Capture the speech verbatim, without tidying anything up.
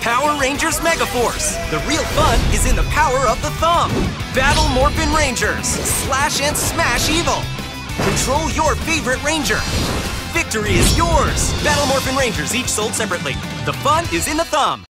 Power Rangers Megaforce. The real fun is in the power of the thumb. Battle Morphin Rangers. Slash and smash evil. Control your favorite Ranger. Victory is yours. Battle Morphin Rangers, each sold separately. The fun is in the thumb.